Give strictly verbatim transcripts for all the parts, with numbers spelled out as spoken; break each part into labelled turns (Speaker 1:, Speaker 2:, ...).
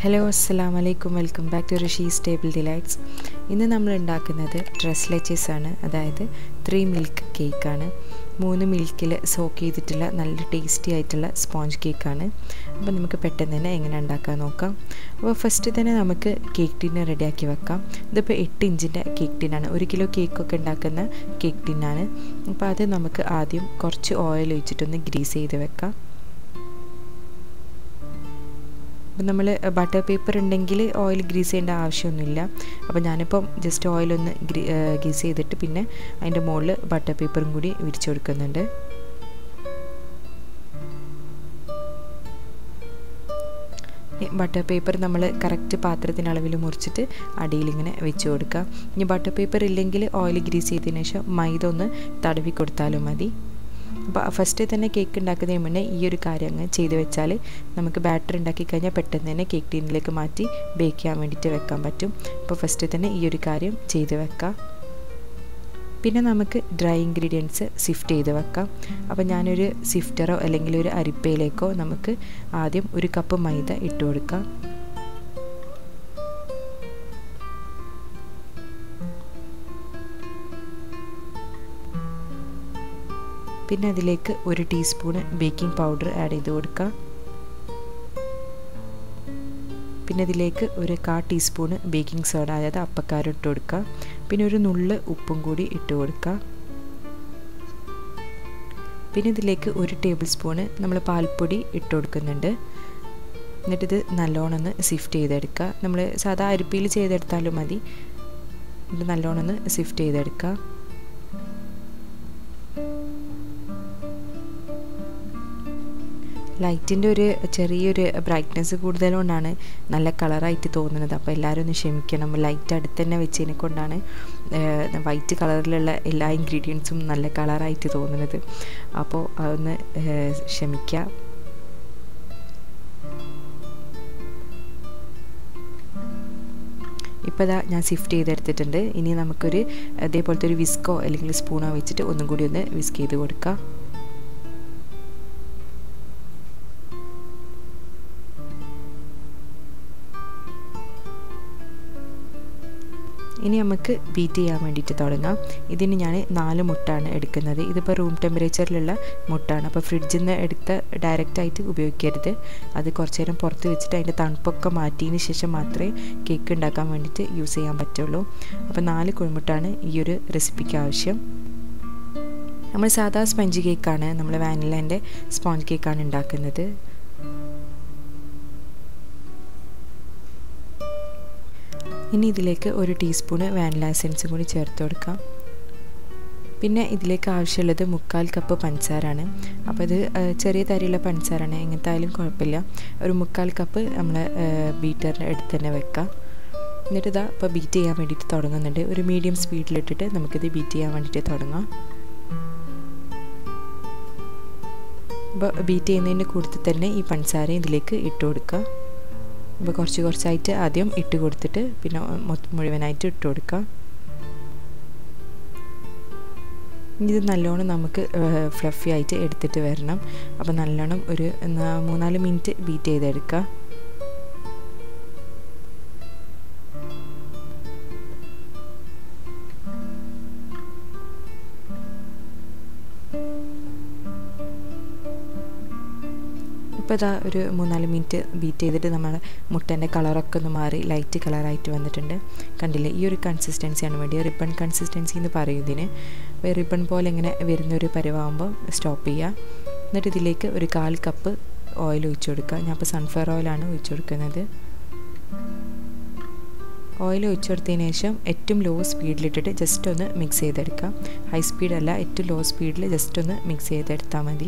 Speaker 1: Hello, assalamu alaikum. Welcome back to Rishi's Table Delights. ഇന്ന് നമ്മൾ ഉണ്ടാക്കുന്നത് TRESLECHES ആണ്, അതായത് ത്രീ മിൽക്ക് കേക്ക് ആണ്. മൂന്ന് മിൽക്കിൽ സോക്ക് ചെയ്തിട്ടുള്ള നല്ല ടേസ്റ്റി ആയിട്ടുള്ള സ്പോഞ്ച് കേക്ക് ആണ്. അപ്പോൾ നമുക്ക് പെട്ടെന്ന് തന്നെ എങ്ങനെ ഉണ്ടാക്കാൻ നോക്കാം. അപ്പോൾ ഫസ്റ്റ് തന്നെ നമുക്ക് കേക്ക് ടിൻ റെഡിയാക്കി വെക്കാം. ഇതിപ്പോൾ എട്ട് ഇഞ്ചിൻ്റെ കേക്ക് ടിന്നാണ്. ഒരു കിലോ കേക്കൊക്കെ ഉണ്ടാക്കുന്ന കേക്ക് ടിന്നാണ്. അപ്പോൾ അത് നമുക്ക് ആദ്യം കുറച്ച് ഓയിൽ ഒഴിച്ചിട്ടൊന്ന് ഗ്രീസ് ചെയ്ത് വെക്കാം. അപ്പോൾ നമ്മൾ ബട്ടർ പേപ്പർ ഉണ്ടെങ്കിൽ ഓയിൽ ഗ്രീസ് ചെയ്യേണ്ട ആവശ്യമൊന്നുമില്ല. അപ്പോൾ ഞാനിപ്പം ജസ്റ്റ് ഓയിലൊന്ന് ഗ്രീസ് ചെയ്തിട്ട് പിന്നെ അതിൻ്റെ മുകളിൽ ബട്ടർ പേപ്പറും കൂടി വിരിച്ചു കൊടുക്കുന്നുണ്ട്. ബട്ടർ പേപ്പർ നമ്മൾ കറക്റ്റ് പാത്രത്തിന് അളവിൽ മുറിച്ചിട്ട് അടിയിലിങ്ങനെ വെച്ച് കൊടുക്കുക. ഇനി ബട്ടർ പേപ്പർ ഇല്ലെങ്കിൽ ഓയിൽ ഗ്രീസ് ചെയ്തതിന് ശേഷം മൈദ ഒന്ന് തടവി കൊടുത്താലും മതി. അപ്പോൾ ഫസ്റ്റ് തന്നെ കേക്ക് ഉണ്ടാക്കുന്നതിന് മുന്നേ ഈ ഒരു കാര്യം അങ്ങ് ചെയ്ത് വെച്ചാൽ നമുക്ക് ബാറ്റർ ഉണ്ടാക്കി കഴിഞ്ഞാൽ പെട്ടെന്ന് തന്നെ കേക്ക് ടീനിലേക്ക് മാറ്റി ബേക്ക് ചെയ്യാൻ വേണ്ടിയിട്ട് വെക്കാൻ പറ്റും. അപ്പോൾ ഫസ്റ്റ് തന്നെ ഈ ഒരു കാര്യം ചെയ്ത് വെക്കാം. പിന്നെ നമുക്ക് ഡ്രൈ ഇൻഗ്രീഡിയൻസ് സിഫ്റ്റ് ചെയ്ത് വെക്കാം. അപ്പോൾ ഞാനൊരു സിഫ്റ്ററോ അല്ലെങ്കിൽ ഒരു അരിപ്പയിലേക്കോ നമുക്ക് ആദ്യം ഒരു കപ്പ് മൈദ ഇട്ട് കൊടുക്കാം. പിന്നെ അതിലേക്ക് ഒരു ടീസ്പൂണ് ബേക്കിംഗ് പൗഡർ ആഡ് ചെയ്ത് കൊടുക്കുക. പിന്നെ അതിലേക്ക് ഒരു കാ ടീസ്പൂണ് ബേക്കിംഗ് സോഡ, അതായത് അപ്പക്കാരം ഇട്ട് കൊടുക്കുക. പിന്നെ ഒരു നുള്ള് ഉപ്പും കൂടി ഇട്ട് കൊടുക്കുക. പിന്നെ ഇതിലേക്ക് ഒരു ടേബിൾ സ്പൂണ് നമ്മൾ പാൽപ്പൊടി ഇട്ട് കൊടുക്കുന്നുണ്ട്. എന്നിട്ടിത് നല്ലോണം ഒന്ന് സിഫ്റ്റ് ചെയ്തെടുക്കുക. നമ്മൾ സാധാ അരിപ്പിയിൽ ചെയ്തെടുത്താലും മതി. ഇത് നല്ലോണം ഒന്ന് സിഫ്റ്റ് ചെയ്തെടുക്കുക. ലൈറ്റിൻ്റെ ഒരു ചെറിയൊരു ബ്രൈറ്റ്നെസ് കൂടുതലുകൊണ്ടാണ് നല്ല കളറായിട്ട് തോന്നുന്നത്. അപ്പോൾ എല്ലാവരും ഒന്ന് ക്ഷമിക്കണം. ലൈറ്റ് അടുത്ത് തന്നെ വെച്ചതിനെ കൊണ്ടാണ് വൈറ്റ് കളറിലുള്ള എല്ലാ ഇൻഗ്രീഡിയൻസും നല്ല കളറായിട്ട് തോന്നുന്നത്. അപ്പോൾ അതൊന്ന് ക്ഷമിക്കുക. ഇപ്പോൾ ഇതാ ഞാൻ സിഫ്റ്റ് ചെയ്തെടുത്തിട്ടുണ്ട്. ഇനി നമുക്കൊരു അതേപോലത്തെ ഒരു വിസ്കോ അല്ലെങ്കിൽ സ്പൂണോ വെച്ചിട്ട് ഒന്നും കൂടി ഒന്ന് വിസ്ക് ചെയ്ത് കൊടുക്കാം. ഇനി നമുക്ക് ബീറ്റ് ചെയ്യാൻ വേണ്ടിയിട്ട് തുടങ്ങാം. ഇതിന് ഞാൻ നാല് മുട്ടാണ് എടുക്കുന്നത്. ഇതിപ്പോൾ റൂം ടെമ്പറേച്ചറിലുള്ള മുട്ടാണ്. അപ്പോൾ ഫ്രിഡ്ജിൽ നിന്ന് എടുത്ത് ഡയറക്റ്റായിട്ട് ഉപയോഗിക്കരുത്. അത് കുറച്ച് നേരം പുറത്ത് വെച്ചിട്ട് അതിൻ്റെ തണുപ്പൊക്കെ മാറ്റിയതിന് ശേഷം മാത്രമേ കേക്ക് ഉണ്ടാക്കാൻ വേണ്ടിയിട്ട് യൂസ് ചെയ്യാൻ പറ്റുള്ളൂ. അപ്പോൾ നാല് കുഴിമുട്ടാണ് ഈ ഒരു റെസിപ്പിക്ക് ആവശ്യം. നമ്മൾ സാധാ സ്പഞ്ച് കേക്കാണ്, നമ്മൾ വാനിലേൻ്റെ സ്പോഞ്ച് കേക്കാണ് ഉണ്ടാക്കുന്നത്. ഇനി ഇതിലേക്ക് ഒരു ടീസ്പൂണ് വാനില എസൻസും കൂടി ചേർത്ത് കൊടുക്കാം. പിന്നെ ഇതിലേക്ക് ആവശ്യമുള്ളത് മുക്കാൽ കപ്പ് പഞ്ചസാരയാണ്. അപ്പോൾ ഇത് ചെറിയ തരിയുള്ള പഞ്ചസാരയാണ്, എങ്ങനത്തെ ആയാലും കുഴപ്പമില്ല. ഒരു മുക്കാൽ കപ്പ് നമ്മൾ ബീറ്ററിൻ്റെ അടുത്ത് തന്നെ വെക്കാം. എന്നിട്ട് ഇതാ ഇപ്പോൾ ബീറ്റ് ചെയ്യാൻ വേണ്ടിയിട്ട് തുടങ്ങുന്നുണ്ട്. ഒരു മീഡിയം സ്പീഡിലിട്ടിട്ട് നമുക്കിത് ബീറ്റ് ചെയ്യാൻ വേണ്ടിയിട്ട് തുടങ്ങാം. അപ്പോൾ ബീറ്റ് ചെയ്യുന്നതിൻ്റെ കൂട്ടത്തിൽ തന്നെ ഈ പഞ്ചസാര ഇതിലേക്ക് ഇട്ട് കൊടുക്കുക. അപ്പോൾ കുറച്ച് കുറച്ചായിട്ട് ആദ്യം ഇട്ട് കൊടുത്തിട്ട് പിന്നെ മുഴുവനായിട്ട് ഇട്ട് കൊടുക്കുക. ഇത് നല്ലോണം നമുക്ക് ഫ്ലഫി ആയിട്ട് എടുത്തിട്ട് വരണം. അപ്പോൾ നല്ലോണം ഒരു മൂന്നാല് മിനിറ്റ് ബീറ്റ് ചെയ്തെടുക്കുക. ഇപ്പോൾ ഇതാ ഒരു മൂന്നാല് മിനിറ്റ് ബീറ്റ് ചെയ്തിട്ട് നമ്മൾ മുട്ടേൻ്റെ കളറൊക്കെ ഒന്ന് മാറി ലൈറ്റ് കളറായിട്ട് വന്നിട്ടുണ്ട്. കണ്ടില്ലേ, ഈ ഒരു കൺസിസ്റ്റൻസിയാണ് വേണ്ടി. റിബൺ കൺസിസ്റ്റൻസി എന്ന് പറയും ഇതിന്. അപ്പോൾ റിബൺ പോലെ ഇങ്ങനെ വരുന്നൊരു പരിവാകുമ്പോൾ സ്റ്റോപ്പ് ചെയ്യുക. എന്നിട്ട് ഇതിലേക്ക് ഒരു കാൽ കപ്പ് ഓയിൽ ഒഴിച്ചു കൊടുക്കുക. ഞാൻ ഇപ്പോൾ സൺഫ്ലവർ ഓയിലാണ് ഒഴിച്ചു കൊടുക്കുന്നത്. ഓയിൽ ഒഴിച്ചു കൊടുത്തതിന് ശേഷം ഏറ്റവും ലോ സ്പീഡിലിട്ടിട്ട് ജസ്റ്റ് ഒന്ന് മിക്സ് ചെയ്തെടുക്കുക. ഹൈ സ്പീഡല്ല, ഏറ്റവും ലോ സ്പീഡിൽ ജസ്റ്റ് ഒന്ന് മിക്സ് ചെയ്തെടുത്താൽ മതി.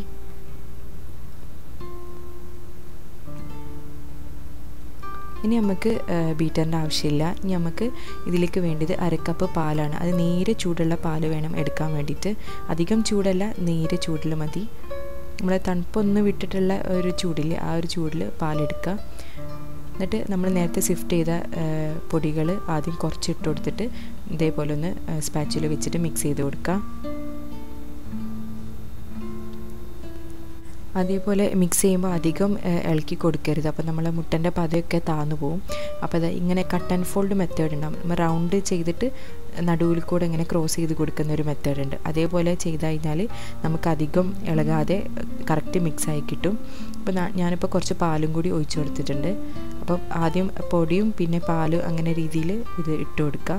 Speaker 1: ഇനി നമുക്ക് ബീറ്ററിൻ്റെ ആവശ്യമില്ല. ഇനി നമുക്ക് ഇതിലേക്ക് വേണ്ടത് അരക്കപ്പ് പാലാണ്. അത് നേരെ ചൂടുള്ള പാല് വേണം എടുക്കാൻ വേണ്ടിയിട്ട്. അധികം ചൂടല്ല, നേരെ ചൂടിൽ മതി. നമ്മളെ തണുപ്പൊന്ന് വിട്ടിട്ടുള്ള ഒരു ചൂടിൽ ആ ഒരു ചൂടിൽ പാലെടുക്കുക. എന്നിട്ട് നമ്മൾ നേരത്തെ സിഫ്റ്റ് ചെയ്ത പൊടികൾ ആദ്യം കുറച്ച് ഇട്ട് കൊടുത്തിട്ട് ഇതേപോലെ ഒന്ന് സ്പാച്ചിൽ വെച്ചിട്ട് മിക്സ് ചെയ്ത് കൊടുക്കുക. അതേപോലെ മിക്സ് ചെയ്യുമ്പോൾ അധികം ഇളക്കി കൊടുക്കരുത്, അപ്പോൾ നമ്മളെ മുട്ടൻ്റെ പതയൊക്കെ താന്നു പോകും. അപ്പോൾ അത് ഇങ്ങനെ കട്ട് ആൻഡ് ഫോൾഡ് മെത്തേഡ് ഉണ്ടാകും. നമ്മൾ റൗണ്ട് ചെയ്തിട്ട് നടുവിൽ കൂടെ ഇങ്ങനെ ക്രോസ് ചെയ്ത് കൊടുക്കുന്ന ഒരു മെത്തേഡ് ഉണ്ട്. അതേപോലെ ചെയ്ത് കഴിഞ്ഞാൽ നമുക്ക് അധികം ഇളകാതെ കറക്റ്റ് മിക്സായി കിട്ടും. അപ്പോൾ ഞാനിപ്പോൾ കുറച്ച് പാലും കൂടി ഒഴിച്ചു കൊടുത്തിട്ടുണ്ട്. അപ്പം ആദ്യം പൊടിയും പിന്നെ പാലും അങ്ങനെ രീതിയിൽ ഇത് ഇട്ട് കൊടുക്കുക.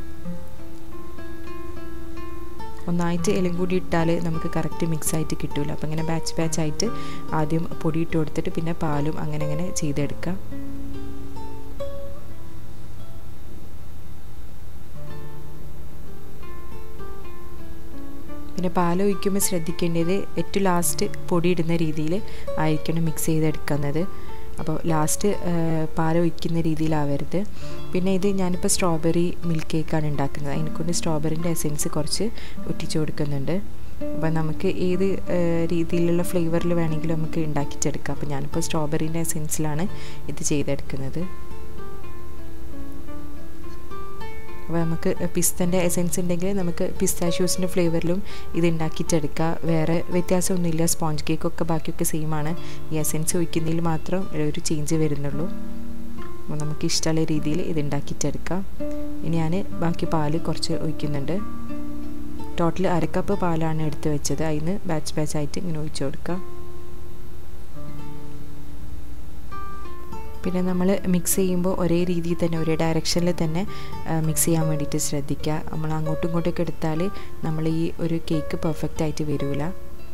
Speaker 1: ഒന്നായിട്ട് എല്ലാം കൂടി ഇട്ടാൽ നമുക്ക് കറക്റ്റ് മിക്സായിട്ട് കിട്ടില്ല. അപ്പോൾ ഇങ്ങനെ ബാച്ച് ബാച്ചായിട്ട് ആദ്യം പൊടി ഇട്ട് കൊടുത്തിട്ട് പിന്നെ പാലും അങ്ങനെ അങ്ങനെ ചെയ്തെടുക്കുക. പിന്നെ പാൽ ഒഴിക്കുമ്പോൾ ശ്രദ്ധിക്കേണ്ടത് ഏറ്റവും ലാസ്റ്റ് പൊടി ഇടുന്ന രീതിയിൽ ആയിരിക്കണം മിക്സ് ചെയ്തെടുക്കുന്നത്. അപ്പോൾ ലാസ്റ്റ് പാൽ ഒഴിക്കുന്ന രീതിയിലാവരുത്. പിന്നെ ഇത് ഞാനിപ്പോൾ സ്ട്രോബെറി മിൽക്ക് കേക്കാണ് ഉണ്ടാക്കുന്നത്. അതിനെക്കൊണ്ട് സ്ട്രോബെറിൻ്റെ എസെൻസ് കുറച്ച് ഒറ്റിച്ച് കൊടുക്കുന്നുണ്ട്. അപ്പോൾ നമുക്ക് ഏത് രീതിയിലുള്ള ഫ്ലേവറിൽ വേണമെങ്കിലും നമുക്ക് ഉണ്ടാക്കിച്ചെടുക്കാം. അപ്പോൾ ഞാനിപ്പോൾ സ്ട്രോബെറിൻ്റെ എസെൻസിലാണ് ഇത് ചെയ്തെടുക്കുന്നത്. അപ്പോൾ നമുക്ക് പിസ്തൻ്റെ എസെൻസ് ഉണ്ടെങ്കിൽ നമുക്ക് പിസ്താഷ്യൂസിൻ്റെ ഫ്ലേവറിലും ഇത് ഉണ്ടാക്കിയിട്ടെടുക്കുക. വേറെ വ്യത്യാസമൊന്നുമില്ല. സ്പോഞ്ച് കേക്കൊക്കെ ബാക്കിയൊക്കെ സെയിമാണ്. ഈ എസെൻസ് ഒഴിക്കുന്നതിൽ മാത്രം ഒരു ചേഞ്ച് വരുന്നുള്ളൂ. അപ്പോൾ നമുക്ക് ഇഷ്ടമുള്ള രീതിയിൽ ഇത് ഉണ്ടാക്കിയിട്ടെടുക്കാം. ഇനി ഞാൻ ബാക്കി പാല് കുറച്ച് ഒഴിക്കുന്നുണ്ട്. ടോട്ടൽ അരക്കപ്പ് പാലാണ് എടുത്ത് വെച്ചത്. അതിന് ബാച്ച് ബാച്ചായിട്ട് ഇങ്ങനെ ഒഴിച്ചു കൊടുക്കുക. പിന്നെ നമ്മൾ മിക്സ് ചെയ്യുമ്പോൾ ഒരേ രീതിയിൽ തന്നെ ഒരേ ഡയറക്ഷനിൽ തന്നെ മിക്സ് ചെയ്യാൻ വേണ്ടിയിട്ട് ശ്രദ്ധിക്കുക. നമ്മൾ അങ്ങോട്ടും ഇങ്ങോട്ടൊക്കെ എടുത്താൽ നമ്മൾ ഈ ഒരു കേക്ക് പെർഫെക്റ്റ് ആയിട്ട് വരില്ല.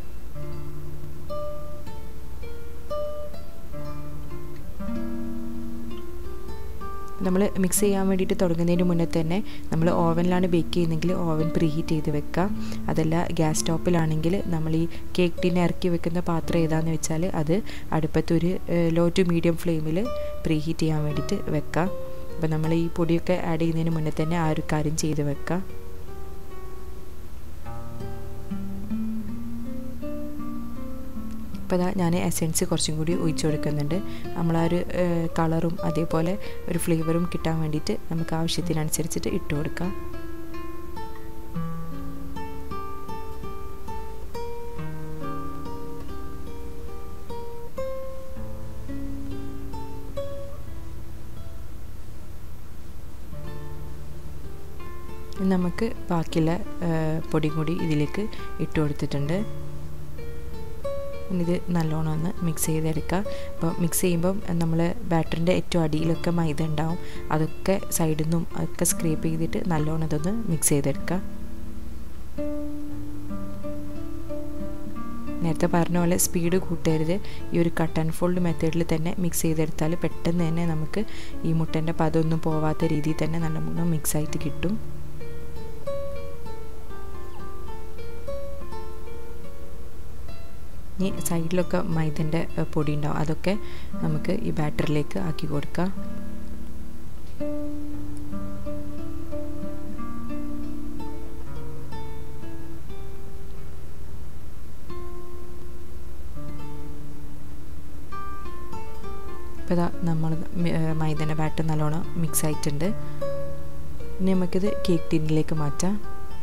Speaker 1: നമ്മൾ മിക്സ് ചെയ്യാൻ വേണ്ടിയിട്ട് തുടങ്ങുന്നതിന് മുന്നേ തന്നെ നമ്മൾ ഓവനിലാണ് ബേക്ക് ചെയ്യുന്നതെങ്കിൽ ഓവൻ പ്രീ ഹീറ്റ് ചെയ്ത് വെക്കുക. അതല്ല ഗ്യാസ് സ്റ്റോപ്പിലാണെങ്കിൽ നമ്മൾ ഈ കേക്ക് ടിൻ ഇറക്കി വെക്കുന്ന പാത്രം ഏതാണെന്ന് വെച്ചാൽ അത് അടുപ്പത്തൊരു ലോ ടു മീഡിയം ഫ്ലെയിമിൽ പ്രീ ഹീറ്റ് ചെയ്യാൻ വേണ്ടിയിട്ട് വെക്കുക. അപ്പോൾ നമ്മൾ ഈ പൊടിയൊക്കെ ആഡ് ചെയ്യുന്നതിന് മുന്നേ തന്നെ ആ ഒരു കാര്യം ചെയ്ത് വെക്കുക. അപ്പോൾ അതാ ഞാൻ എസെൻസ് കുറച്ചും കൂടി ഒഴിച്ചു കൊടുക്കുന്നുണ്ട്. നമ്മളാ ഒരു കളറും അതേപോലെ ഒരു ഫ്ലേവറും കിട്ടാൻ വേണ്ടിയിട്ട് നമുക്ക് ആവശ്യത്തിനനുസരിച്ചിട്ട് ഇട്ട് കൊടുക്കാം. നമുക്ക് ബാക്കിയുള്ള പൊടി കൂടി ഇതിലേക്ക് ഇട്ട് കൊടുത്തിട്ടുണ്ട്. ഇത് നല്ലോണം ഒന്ന് മിക്സ് ചെയ്തെടുക്കുക. അപ്പോൾ മിക്സ് ചെയ്യുമ്പം നമ്മൾ ബാറ്ററിൻ്റെ ഏറ്റവും അടിയിലൊക്കെ മൈദ ഉണ്ടാവും. അതൊക്കെ സൈഡിൽ നിന്നും ഒക്കെ സ്ക്രേപ്പ് ചെയ്തിട്ട് നല്ലോണം ഇതൊന്ന് മിക്സ് ചെയ്തെടുക്കുക. നേരത്തെ പറഞ്ഞ പോലെ സ്പീഡ് കൂട്ടരുത്. ഈ ഒരു കട്ട് ആൻഡ് ഫോൾഡ് മെത്തേഡിൽ തന്നെ മിക്സ് ചെയ്തെടുത്താൽ പെട്ടെന്ന് തന്നെ നമുക്ക് ഈ മുട്ടൻ്റെ പതൊന്നും പോവാത്ത രീതിയിൽ തന്നെ നല്ലോണം മിക്സായിട്ട് കിട്ടും. ഇനി സൈഡിലൊക്കെ മൈദൻ്റെ പൊടി ഉണ്ടാവും. അതൊക്കെ നമുക്ക് ഈ ബാറ്ററിലേക്ക് ആക്കി കൊടുക്കാം. ഇപ്പോൾ ഇതാ നമ്മൾ മൈദൻ്റെ ബാറ്റർ നല്ലോണം മിക്സ് ആയിട്ടുണ്ട്. ഇനി നമുക്കിത് കേക്ക് ടിന്നിലേക്ക് മാറ്റാം.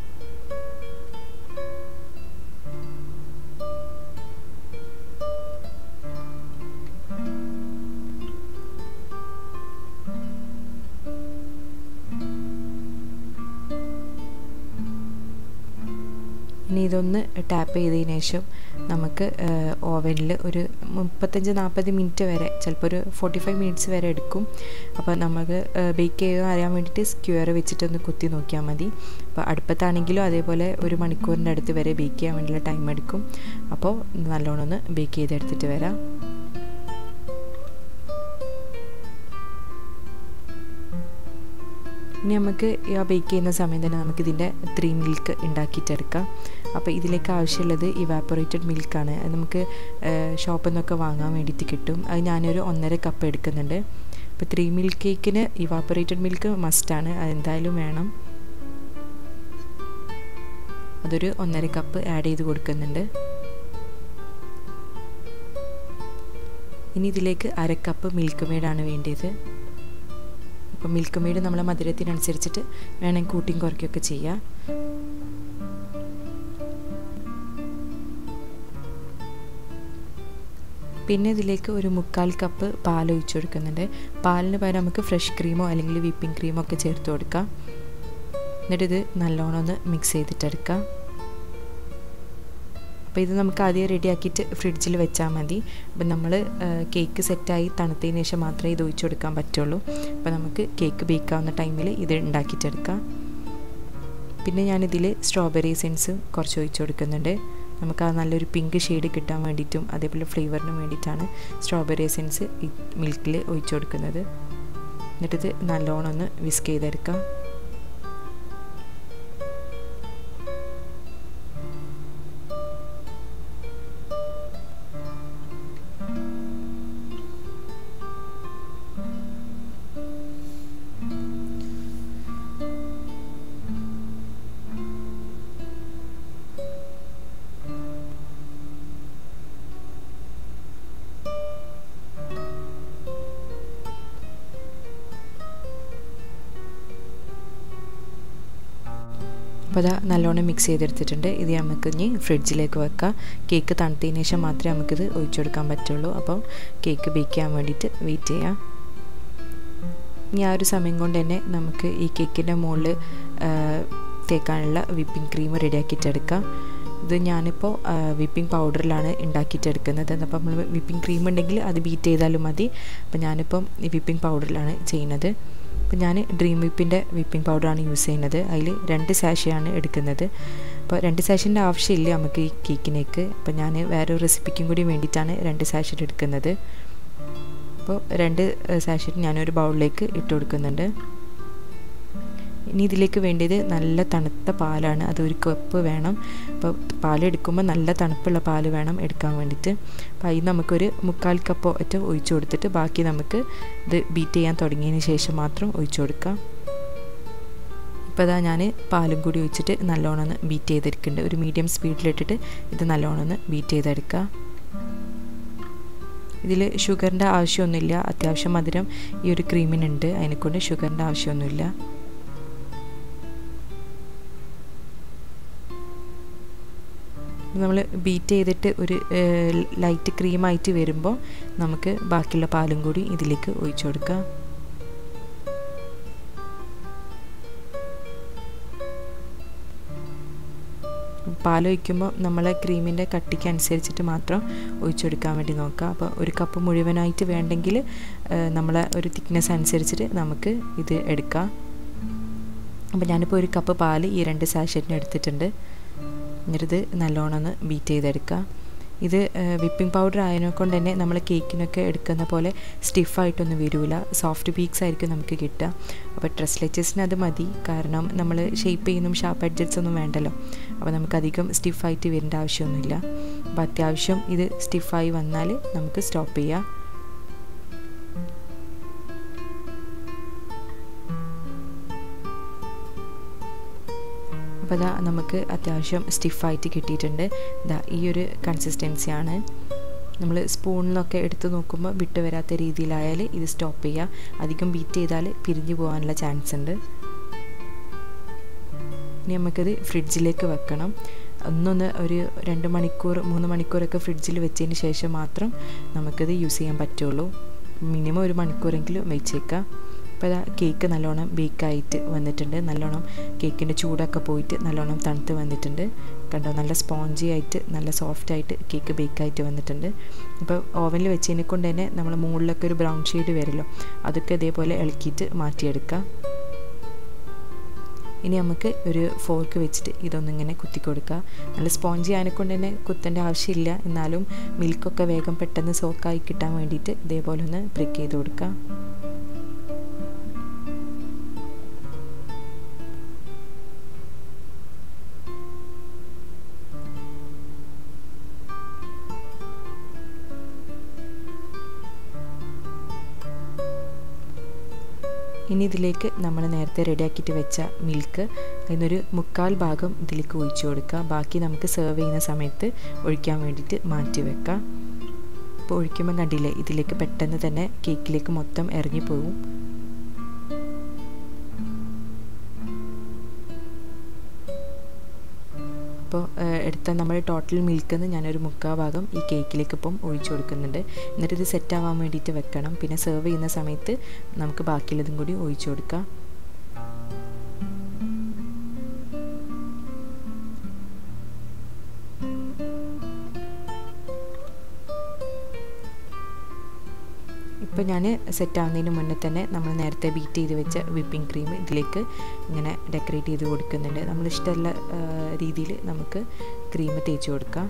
Speaker 1: ഇനി ഇതൊന്ന് ടാപ്പ് ചെയ്തതിന് ശേഷം നമുക്ക് ഓവനിൽ ഒരു മുപ്പത്തഞ്ച് നാൽപ്പത് മിനിറ്റ് വരെ, ചിലപ്പോൾ ഒരു ഫോർട്ടി ഫൈവ് മിനിറ്റ്സ് വരെ എടുക്കും. അപ്പോൾ നമുക്ക് ബേക്ക് ചെയ്യുക അറിയാൻ വേണ്ടിയിട്ട് സ്ക്വയർ വെച്ചിട്ടൊന്ന് കുത്തി നോക്കിയാൽ മതി. അപ്പോൾ അടുപ്പത്താണെങ്കിലും അതേപോലെ ഒരു മണിക്കൂറിൻ്റെ അടുത്ത് വരെ ബേക്ക് ചെയ്യാൻ വേണ്ടിയുള്ള ടൈം എടുക്കും. അപ്പോൾ നല്ലോണം ഒന്ന് ബേക്ക് ചെയ്തെടുത്തിട്ട് വരാം. ഇനി നമുക്ക് ആ ബേക്ക് ചെയ്യുന്ന സമയം തന്നെ നമുക്കിതിൻ്റെ ത്രീ മിൽക്ക് ഉണ്ടാക്കിയിട്ടെടുക്കാം. അപ്പോൾ ഇതിലേക്ക് ആവശ്യമുള്ളത് ഇവാപ്പറേറ്റഡ് മിൽക്കാണ്. അത് നമുക്ക് ഷോപ്പിൽ നിന്നൊക്കെ വാങ്ങാൻ വേണ്ടിയിട്ട് കിട്ടും. അത് ഞാനൊരു ഒന്നര കപ്പ് എടുക്കുന്നുണ്ട്. അപ്പോൾ ത്രീ മിൽക്ക് കേക്കിന് ഇവാപ്പറേറ്റഡ് മിൽക്ക് മസ്റ്റാണ്, അതെന്തായാലും വേണം. അതൊരു ഒന്നര കപ്പ് ആഡ് ചെയ്ത് കൊടുക്കുന്നുണ്ട്. ഇനി ഇതിലേക്ക് അര കപ്പ് മിൽക്ക് മെയ്ഡാണ് വേണ്ടത്. അപ്പോൾ മിൽക്ക് മെയ്ഡ് നമ്മളെ മധുരത്തിനനുസരിച്ചിട്ട് വേണമെങ്കിൽ കൂട്ടിയും കുറയ്ക്കുകയൊക്കെ ചെയ്യാം. പിന്നെ ഇതിലേക്ക് ഒരു മുക്കാൽ കപ്പ് പാൽ ഒഴിച്ചു കൊടുക്കുന്നുണ്ട്. പാലിന് പകരം നമുക്ക് ഫ്രഷ് ക്രീമോ അല്ലെങ്കിൽ വിപ്പിംഗ് ക്രീമോ ഒക്കെ ചേർത്ത് കൊടുക്കാം. എന്നിട്ട് ഇത് നല്ലോണം ഒന്ന് മിക്സ് ചെയ്തിട്ടെടുക്കാം. അപ്പോൾ ഇത് നമുക്ക് ആദ്യം റെഡിയാക്കിയിട്ട് ഫ്രിഡ്ജിൽ വെച്ചാൽ മതി. അപ്പം നമ്മൾ കേക്ക് സെറ്റായി തണുത്തതിന് ശേഷം മാത്രമേ ഇത് ഒഴിച്ചു കൊടുക്കാൻ പറ്റുള്ളൂ. അപ്പോൾ നമുക്ക് കേക്ക് ബേക്കാവുന്ന ടൈമിൽ ഇത് ഉണ്ടാക്കിയിട്ടെടുക്കാം. പിന്നെ ഞാനിതിൽ സ്ട്രോബെറി എസൻസ് കുറച്ച് ഒഴിച്ചു കൊടുക്കുന്നുണ്ട്. നമുക്ക് ആ നല്ലൊരു പിങ്ക് ഷെയ്ഡ് കിട്ടാൻ വേണ്ടിയിട്ടും അതേപോലെ ഫ്ലേവറിനും വേണ്ടിയിട്ടാണ് സ്ട്രോബെറി എസൻസ് ഈ മിൽക്കിൽ ഒഴിച്ചു കൊടുക്കുന്നത്. എന്നിട്ടിത് നല്ലോണം ഒന്ന് വിസ്ക് ചെയ്തെടുക്കാം. അപ്പോൾ അതാ നല്ലോണം മിക്സ് ചെയ്തെടുത്തിട്ടുണ്ട്. ഇത് നമുക്ക് ഇനി ഫ്രിഡ്ജിലേക്ക് വെക്കാം. കേക്ക് തണുത്തതിന് ശേഷം മാത്രമേ നമുക്കിത് ഒഴിച്ചു കൊടുക്കാൻ പറ്റുള്ളൂ. അപ്പം കേക്ക് ബേക്ക് ചെയ്യാൻ വേണ്ടിയിട്ട് വെയിറ്റ് ചെയ്യാം. ഇനി ആ ഒരു സമയം കൊണ്ട് തന്നെ നമുക്ക് ഈ കേക്കിൻ്റെ മുകളിൽ തേക്കാനുള്ള വിപ്പിംഗ് ക്രീം റെഡിയാക്കിയിട്ടെടുക്കാം. ഇത് ഞാനിപ്പോൾ വിപ്പിംഗ് പൗഡറിലാണ് ഉണ്ടാക്കിയിട്ടെടുക്കുന്നത്. അപ്പോൾ നമ്മൾ വിപ്പിംഗ് ക്രീം ഉണ്ടെങ്കിൽ അത് ബീറ്റ് ചെയ്താലും മതി. അപ്പോൾ ഞാനിപ്പം ഈ വിപ്പിംഗ് പൗഡറിലാണ് ചെയ്യുന്നത്. അപ്പോൾ ഞാൻ ഡ്രീം വിപ്പിൻ്റെ വിപ്പിംഗ് പൗഡറാണ് യൂസ് ചെയ്യുന്നത്. അതിൽ രണ്ട് സാഷയാണ് എടുക്കുന്നത്. അപ്പോൾ രണ്ട് സാഷിൻ്റെ ആവശ്യമില്ല നമുക്ക് ഈ കേക്കിനേക്ക്. അപ്പോൾ ഞാൻ വേറൊരു റെസിപ്പിക്കും കൂടി വേണ്ടിയിട്ടാണ് രണ്ട് സാഷറ്റ് എടുക്കുന്നത്. അപ്പോൾ രണ്ട് സാഷറ്റ് ഞാനൊരു ബൗളിലേക്ക് ഇട്ട് കൊടുക്കുന്നുണ്ട്. ഇനി ഇതിലേക്ക് വേണ്ടിയത് നല്ല തണുത്ത പാലാണ്. അത് ഒരു കപ്പ് വേണം. അപ്പോൾ പാലെടുക്കുമ്പോൾ നല്ല തണുപ്പുള്ള പാൽ വേണം എടുക്കാൻ വേണ്ടിയിട്ട്. അപ്പോൾ അതിന് നമുക്കൊരു മുക്കാൽ കപ്പോ ഒറ്റ ഒഴിച്ചു കൊടുത്തിട്ട് ബാക്കി നമുക്ക് ഇത് ബീറ്റ് ചെയ്യാൻ തുടങ്ങിയതിന് ശേഷം മാത്രം ഒഴിച്ചു കൊടുക്കാം. ഇപ്പോൾ അതാ ഞാൻ പാലും കൂടി ഒഴിച്ചിട്ട് നല്ലോണം ഒന്ന് ബീറ്റ് ചെയ്തെടുക്കുന്നുണ്ട്. ഒരു മീഡിയം സ്പീഡിലിട്ടിട്ട് ഇത് നല്ലോണം ഒന്ന് ബീറ്റ് ചെയ്തെടുക്കുക. ഇതിൽ ഷുഗറിൻ്റെ ആവശ്യമൊന്നുമില്ല. അത്യാവശ്യം മധുരം ഈ ഒരു ക്രീമിനുണ്ട്. അതിനെക്കൊണ്ട് ഷുഗറിൻ്റെ ആവശ്യമൊന്നുമില്ല. നമ്മൾ ബീറ്റ് ചെയ്തിട്ട് ഒരു ലൈറ്റ് ക്രീമായിട്ട് വരുമ്പോൾ നമുക്ക് ബാക്കിയുള്ള പാലും കൂടി ഇതിലേക്ക് ഒഴിച്ചു കൊടുക്കാം. പാലൊഴിക്കുമ്പോൾ നമ്മളെ ക്രീമിൻ്റെ കട്ടിക്ക് അനുസരിച്ചിട്ട് മാത്രം ഒഴിച്ചെടുക്കാൻ വേണ്ടി നോക്കുക. അപ്പോൾ ഒരു കപ്പ് മുഴുവനായിട്ട് വേണ്ടെങ്കിൽ നമ്മളെ ഒരു തിക്നെസ് അനുസരിച്ചിട്ട് നമുക്ക് ഇത് എടുക്കാം. അപ്പോൾ ഞാനിപ്പോൾ ഒരു കപ്പ് പാൽ ഈ രണ്ട് സാഷറ്റിന് എടുത്തിട്ടുണ്ട്. എന്നിട്ട് നല്ലോണം ഒന്ന് ബീറ്റ് ചെയ്തെടുക്കുക. ഇത് വിപ്പിംഗ് പൗഡർ ആയതിനെ കൊണ്ട് തന്നെ നമ്മൾ കേക്കിനൊക്കെ എടുക്കുന്ന പോലെ സ്റ്റിഫായിട്ടൊന്നും വരില്ല. സോഫ്റ്റ് പീക്സ് ആയിരിക്കും നമുക്ക് കിട്ടുക. അപ്പോൾ ട്രെസ്ലെച്ചസിന് അത് മതി. കാരണം നമ്മൾ ഷേപ്പ് ചെയ്യുന്നതും ഷാർപ്പ് എഡ്ജസ് ഒന്നും വേണ്ടല്ലോ. അപ്പോൾ നമുക്കധികം സ്റ്റിഫായിട്ട് വരേണ്ട ആവശ്യമൊന്നുമില്ല. അപ്പോൾ അത്യാവശ്യം ഇത് സ്റ്റിഫായി വന്നാൽ നമുക്ക് സ്റ്റോപ്പ് ചെയ്യാം. അപ്പോൾ അതാ നമുക്ക് അത്യാവശ്യം സ്റ്റിഫായിട്ട് കിട്ടിയിട്ടുണ്ട്. ഇതാ ഈ ഒരു കൺസിസ്റ്റൻസിയാണ്. നമ്മൾ സ്പൂണിലൊക്കെ എടുത്ത് നോക്കുമ്പോൾ വിട്ട് വരാത്ത രീതിയിലായാൽ ഇത് സ്റ്റോപ്പ് ചെയ്യുക. അധികം ബീറ്റ് ചെയ്താൽ പിരിഞ്ഞു പോകാനുള്ള ചാൻസ് ഉണ്ട്. ഇനി നമുക്കിത് ഫ്രിഡ്ജിലേക്ക് വെക്കണം. ഒന്നൊന്ന് ഒരു രണ്ട് മണിക്കൂർ മൂന്ന് മണിക്കൂറൊക്കെ ഫ്രിഡ്ജിൽ വെച്ചതിന് ശേഷം മാത്രം നമുക്കിത് യൂസ് ചെയ്യാൻ പറ്റുള്ളൂ. മിനിമം ഒരു മണിക്കൂറെങ്കിലും വെച്ചേക്കാം. അപ്പോൾ അതാ കേക്ക് നല്ലോണം ബേക്കായിട്ട് വന്നിട്ടുണ്ട്. നല്ലോണം കേക്കിൻ്റെ ചൂടൊക്കെ പോയിട്ട് നല്ലോണം തണുത്ത് വന്നിട്ടുണ്ട്. കണ്ടോ, നല്ല സ്പോഞ്ചി ആയിട്ട് നല്ല സോഫ്റ്റ് ആയിട്ട് കേക്ക് ബേക്കായിട്ട് വന്നിട്ടുണ്ട്. അപ്പോൾ ഓവനിൽ വെച്ചതിനെ കൊണ്ട് തന്നെ നമ്മൾ മുകളിലൊക്കെ ഒരു ബ്രൗൺ ഷെയ്ഡ് വരുമല്ലോ, അതൊക്കെ ഇതേപോലെ ഇളക്കിയിട്ട് മാറ്റിയെടുക്കാം. ഇനി നമുക്ക് ഒരു ഫോർക്ക് വെച്ചിട്ട് ഇതൊന്നിങ്ങനെ കുത്തി കൊടുക്കുക. നല്ല സ്പോഞ്ചി ആയതിനെക്കൊണ്ട് തന്നെ കുത്തേണ്ട ആവശ്യമില്ല. എന്നാലും മിൽക്കൊക്കെ വേഗം പെട്ടെന്ന് സോക്കായി കിട്ടാൻ വേണ്ടിയിട്ട് ഇതേപോലെ ഒന്ന് പ്രിക്ക് ചെയ്ത് കൊടുക്കുക. ഇനി ഇതിലേക്ക് നമ്മൾ നേരത്തെ റെഡിയാക്കിയിട്ട് വെച്ച മിൽക്ക് അതിനൊരു മുക്കാൽ ഭാഗം ഇതിലേക്ക് ഒഴിച്ചു കൊടുക്കുക. ബാക്കി നമുക്ക് സെർവ് ചെയ്യുന്ന സമയത്ത് ഒഴിക്കാൻ വേണ്ടിയിട്ട് മാറ്റി വെക്കാം. അപ്പോൾ ഒഴിക്കുമ്പോൾ കണ്ടില്ലേ, ഇതിലേക്ക് പെട്ടെന്ന് തന്നെ കേക്കിലേക്ക് മൊത്തം ഇറങ്ങിപ്പോകും. അപ്പോൾ എടുത്ത നമ്മൾ ടോട്ടൽ മിൽക്കിൽ നിന്ന് ഞാനൊരു മുക്കാൽ ഭാഗം ഈ കേക്കിലേക്ക് ഇപ്പം ഒഴിച്ചു കൊടുക്കുന്നുണ്ട്. എന്നിട്ട് ഇത് സെറ്റ് ആവാൻ വേണ്ടിയിട്ട് വെക്കണം. പിന്നെ സെർവ് ചെയ്യുന്ന സമയത്ത് നമുക്ക് ബാക്കിയുള്ളതും കൂടി ഒഴിച്ചു കൊടുക്കാം. ഇപ്പോൾ ഞാൻ സെറ്റ് ആവുന്നതിന് മുന്നേ തന്നെ നമ്മൾ നേരത്തെ ബീറ്റ് ചെയ്ത് വെച്ച വിപ്പിംഗ് ക്രീം ഇതിലേക്ക് ഇങ്ങനെ ഡെക്കറേറ്റ് ചെയ്ത് കൊടുക്കുന്നുണ്ട്. നമ്മൾ ഇഷ്ടമുള്ള രീതിയിൽ നമുക്ക് ക്രീം തേച്ച് കൊടുക്കാം.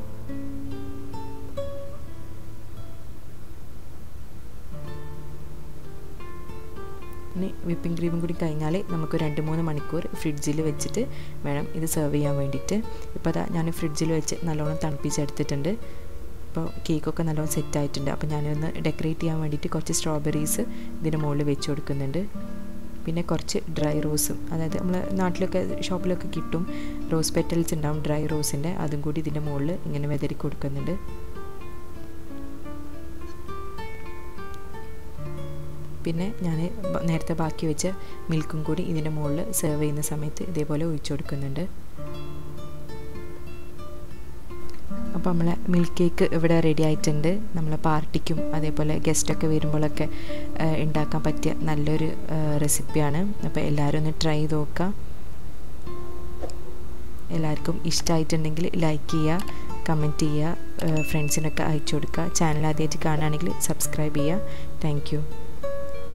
Speaker 1: ഇനി വിപ്പിംഗ് ക്രീമും കൂടി കഴിഞ്ഞാൽ നമുക്ക് രണ്ട് മൂന്ന് മണിക്കൂർ ഫ്രിഡ്ജിൽ വെച്ചിട്ട് വേണം ഇത് സെർവ് ചെയ്യാൻ വേണ്ടിയിട്ട്. ഇപ്പോൾ അതാ ഞാൻ ഫ്രിഡ്ജിൽ വെച്ച് നല്ലോണം തണുപ്പിച്ചെടുത്തിട്ടുണ്ട്. അപ്പോൾ കേക്കൊക്കെ നല്ലോണം സെറ്റായിട്ടുണ്ട്. അപ്പോൾ ഞാനൊന്ന് ഡെക്കറേറ്റ് ചെയ്യാൻ വേണ്ടിയിട്ട് കുറച്ച് സ്ട്രോബെറീസ് ഇതിൻ്റെ മുകളിൽ വെച്ച് കൊടുക്കുന്നുണ്ട്. പിന്നെ കുറച്ച് ഡ്രൈ റോസും, അതായത് നമ്മൾ നാട്ടിലൊക്കെ ഷോപ്പിലൊക്കെ കിട്ടും റോസ് പെറ്റൽസ് ഉണ്ടാവും ഡ്രൈ റോസിൻ്റെ, അതും കൂടി ഇതിൻ്റെ മുകളിൽ ഇങ്ങനെ വെതറി കൊടുക്കുന്നുണ്ട്. പിന്നെ ഞാൻ നേരത്തെ ബാക്കി വെച്ച മിൽക്കും കൂടി ഇതിൻ്റെ മുകളിൽ സെർവ് ചെയ്യുന്ന സമയത്ത് ഇതേപോലെ ഒഴിച്ചു കൊടുക്കുന്നുണ്ട്. അപ്പോൾ നമ്മളെ മിൽക്ക് കേക്ക് ഇവിടെ റെഡി ആയിട്ടുണ്ട്. നമ്മളെ പാർട്ടിക്കും അതേപോലെ ഗസ്റ്റൊക്കെ വരുമ്പോഴൊക്കെ ഉണ്ടാക്കാൻ പറ്റിയ നല്ലൊരു റെസിപ്പിയാണ്. അപ്പോൾ എല്ലാവരും ഒന്ന് ട്രൈ ചെയ്ത് നോക്കാം. എല്ലാവർക്കും ഇഷ്ടമായിട്ടുണ്ടെങ്കിൽ ലൈക്ക് ചെയ്യുക, കമൻറ്റ് ചെയ്യുക, ഫ്രണ്ട്സിനൊക്കെ അയച്ചു കൊടുക്കുക. ചാനൽ ആദ്യമായിട്ട് കാണുകയാണെങ്കിൽ സബ്സ്ക്രൈബ് ചെയ്യുക. Thank U.